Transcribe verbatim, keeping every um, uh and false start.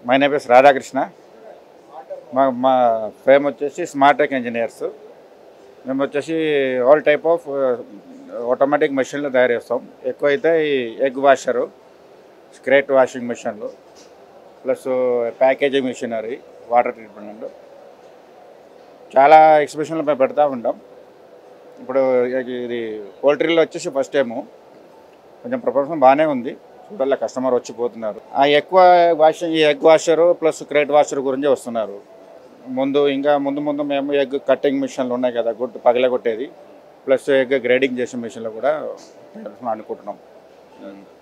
My name is Radhakrishna. మా మా fame వచ్చేసి స్మార్ట్ టెక్ ఇంజనీర్స్. మేము వచ్చేసి ఆల్ టైప్ ఆఫ్ ఆటోమేటిక్ మెషిన్లు తయారు చేస్తాం. ఎక్కువైతే ఈ ఎగ్ వాషరు, స్క్రేట్ వాషింగ్ మెషిన్లు, plus packaging machinery, water treatment, చాలా ఎగ్జిబిషన్లు మేము పెడతా ఉంటాం. ఇప్పుడు ఇది పోల్ట్రీలో వచ్చేసి ఫస్ట్ టైము కొంచెం ప్రపంచం బాగానే ఉంది. చూడాల కస్టమర్ వచ్చిపోతున్నారు. ఆ ఎక్కువ వాషింగ్ ఈ egg washer plus crate washer గురించి వస్తున్నారు. ముందు ఇంకా ముందు ముందు మేము ఎగ్ కటింగ్ మిషన్లు ఉన్నాయి కదా, గుడ్డు పగలగొట్టేది, ప్లస్ ఎగ్ గ్రేడింగ్ చేసే మిషన్లు కూడా అనుకుంటున్నాం.